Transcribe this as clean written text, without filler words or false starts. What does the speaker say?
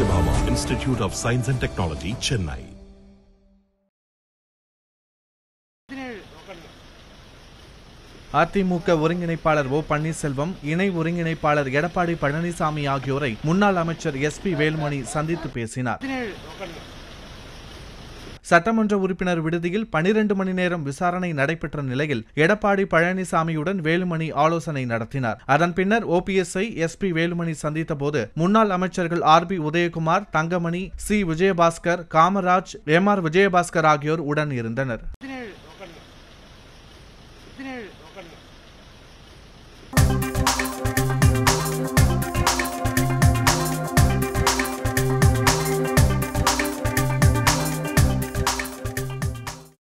Satyabhama Institute of Science and Technology, Chennai. AIADMK ஒருங்கிணைப்பாளர் ஓ பன்னீர்செல்வம், இணை ஒருங்கிணைப்பாளர் எடப்பாடி பழனிசாமி ஆகியோரை முன்னாள் அமைச்சர் எஸ்.பி. வேலுமணி சந்தித்து பேசினார். சட்டமன்ற உறுப்பினர் விடுதியில் 12 மணி நேரம் விசாரணை நடைபெற்ற நிலையில் எடப்பாடி பழனிசாமியுடன் வேலுமணி ஆலோசனை நடத்தினார். அதன் பின்னர் ஓபிஎஸ்ஐ எஸ்.பி. வேலுமணி சந்தித்த போது முன்னாள் அமைச்சர்கள் R B. Udhayakumar, Thangamani, C. Vijayabaskar, Kamaraj, M R. Vijayabaskar ஆகியோர் உடன் இருந்தனர்.